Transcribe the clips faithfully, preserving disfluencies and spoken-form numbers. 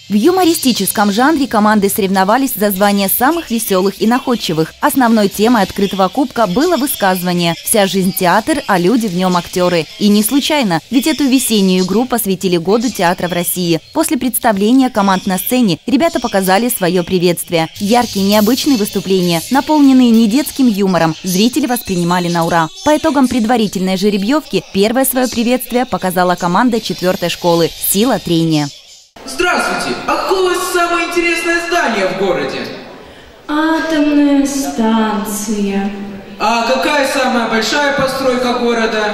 В юмористическом жанре команды соревновались за звание самых веселых и находчивых. Основной темой открытого кубка было высказывание «Вся жизнь театр, а люди в нем актеры». И не случайно, ведь эту весеннюю игру посвятили году театра в России. После представления команд на сцене ребята показали свое приветствие. Яркие, необычные выступления, наполненные не детским юмором, зрители воспринимали на ура. По итогам предварительной жеребьевки первое свое приветствие показала команда четвертой школы «Сила трения». Здравствуйте! А какое у вас самое интересное здание в городе? Атомная станция. А какая самая большая постройка города?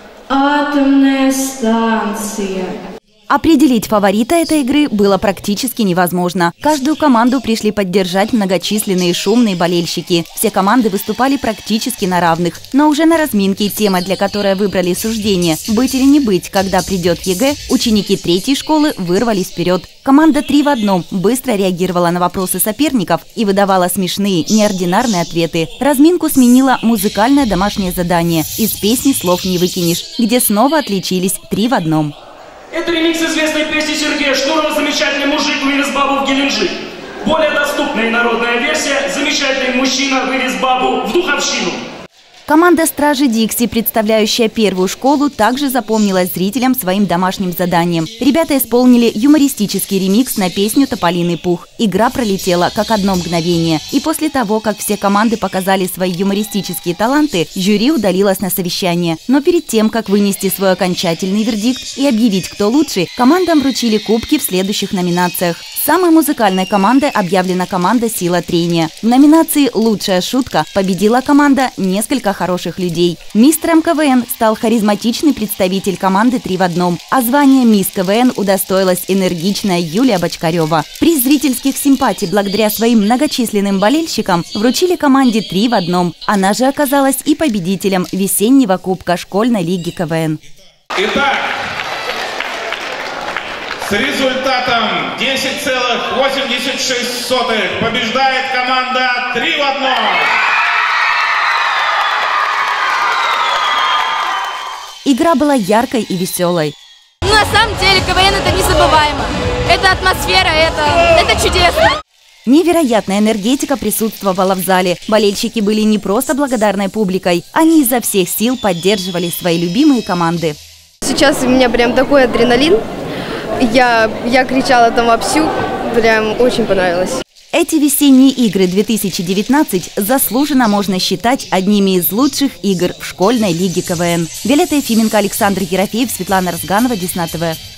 Атомная станция. Определить фаворита этой игры было практически невозможно. Каждую команду пришли поддержать многочисленные шумные болельщики. Все команды выступали практически на равных. Но уже на разминке тема, для которой выбрали суждение «Быть или не быть, когда придет ЕГЭ», ученики третьей школы вырвались вперед. Команда «Три в одном» быстро реагировала на вопросы соперников и выдавала смешные, неординарные ответы. Разминку сменило музыкальное домашнее задание «Из песни слов не выкинешь», где снова отличились «Три в одном». Это ремикс известной песни Сергея Шнурова «Замечательный мужик вывез бабу в Геленджик». Более доступная и народная версия «Замечательный мужчина вывез бабу в Духовщину». Команда «Стражи Дикси», представляющая первую школу, также запомнилась зрителям своим домашним заданием. Ребята исполнили юмористический ремикс на песню «Тополиный пух». Игра пролетела как одно мгновение. И после того, как все команды показали свои юмористические таланты, жюри удалилось на совещание. Но перед тем, как вынести свой окончательный вердикт и объявить, кто лучший, командам вручили кубки в следующих номинациях. Самой музыкальной командой объявлена команда «Сила трения». В номинации «Лучшая шутка» победила команда «Несколько хороших людей». Мистером КВН стал харизматичный представитель команды «Три в одном», а звание «Мисс КВН» удостоилась энергичная Юлия Бочкарева. Приз зрительских симпатий благодаря своим многочисленным болельщикам вручили команде «Три в одном». Она же оказалась и победителем весеннего кубка школьной лиги КВН. Итак, с результатом десять целых восемьдесят шесть сотых побеждает команда «Три в одном». Игра была яркой и веселой. Ну, на самом деле КВН это незабываемо. Это атмосфера, это, это чудесно. Невероятная энергетика присутствовала в зале. Болельщики были не просто благодарной публикой, они изо всех сил поддерживали свои любимые команды. Сейчас у меня прям такой адреналин. Я, я кричала там вовсю, прям очень понравилось. Эти весенние игры две тысячи девятнадцать заслуженно можно считать одними из лучших игр в школьной лиге КВН. Виолетта Ефименко, Александр Ерофеев, Светлана Разганова, Десна ТВ.